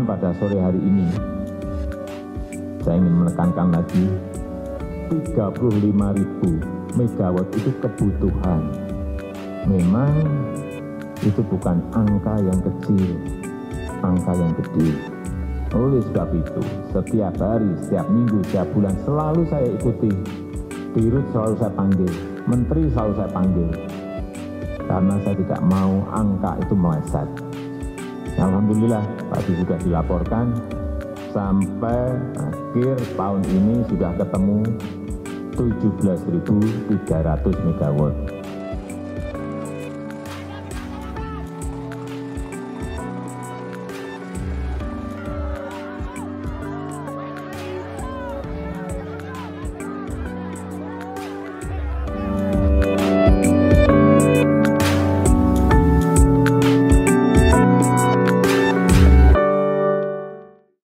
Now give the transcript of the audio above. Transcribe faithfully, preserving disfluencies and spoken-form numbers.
pada sore hari ini, saya ingin menekankan lagi, tiga puluh lima ribu megawatt itu kebutuhan. Memang itu bukan angka yang kecil, angka yang gede. Oleh sebab itu, setiap hari, setiap minggu, setiap bulan selalu saya ikuti. Dirut selalu saya panggil, menteri selalu saya panggil. Karena saya tidak mau angka itu meleset. Alhamdulillah, tadi sudah dilaporkan, sampai akhir tahun ini sudah ketemu tujuh belas ribu tiga ratus megawatt.